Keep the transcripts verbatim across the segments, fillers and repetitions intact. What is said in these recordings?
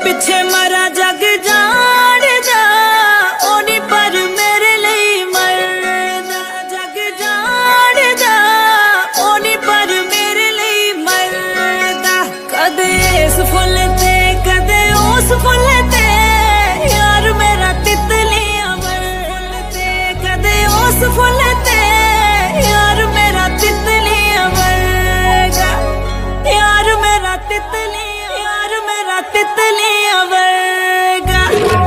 पिछे मरा जग जाणदा ओनी पर मेरे लिए मरदा जग जाणदा ओनी पर मेरे लिए मरदा कदे इस फुल ते कदे उस फुल ते यार मेरा तितलियां फुल ते कदे उस फुल ते यार मेरा तितलियां वर्गा यार मेरा तितलियां यार मेरा तितलियां वर्गा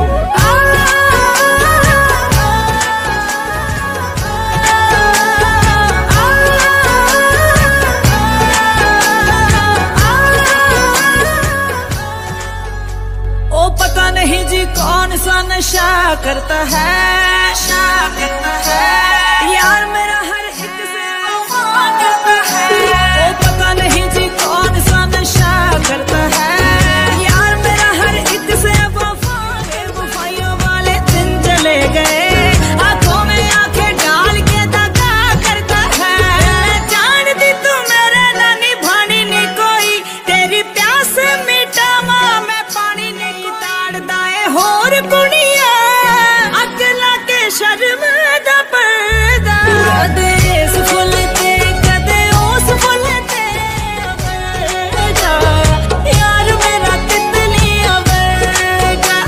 ओ पता नहीं जी कौन सा नशा करता है नशा करता है यार मेरा हर एक से वफा करता है ओ पता नहीं जी कौन सा नशा करता है यार मेरा हर एक से वफा के वफाइयों वाले दिन चले गए आंखों में आंखें डाल के दगा करता है जानती तू मेरे ना निभानी नहीं कोई तेरी प्यास मिटावा मैं पानी नहीं ताड़दा है होर कुड़िया अगला के शर्म दा पर्दा कदे इस फुल ते कदे उस फुल ते वर्गा यार मेरा तितलियां वर्गा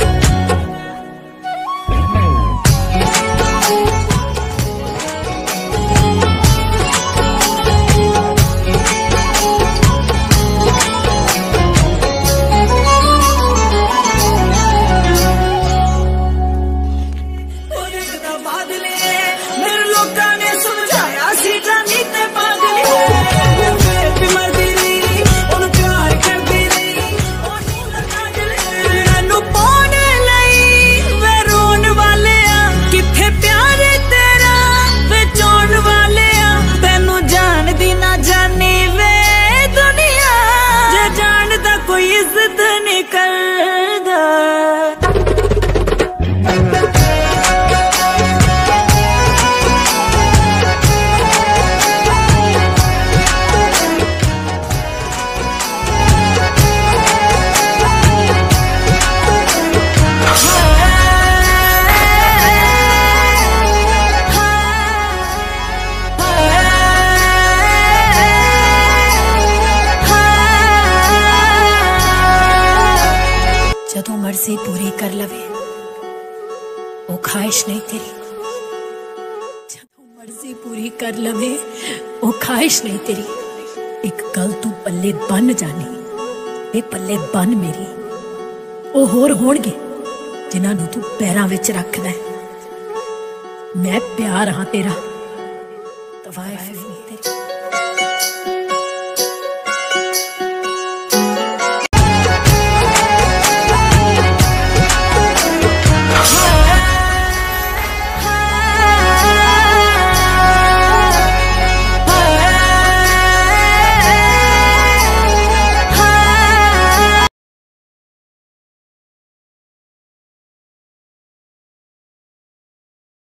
कोई इज्जत नहीं करदा जदों मर्जी पूरी कर लवे वो ख्वाहिश नहीं तेरी जदों मर्जी पूरी कर लवे वो ख्वाहिश नहीं तेरी एक गल तू पल्ले बन जानी ते पल्ले बन मेरी वो होर होणगे जिन्हां नूं तू पैरां विच रखदा है मैं प्यार हाँ तेरा तवाइफ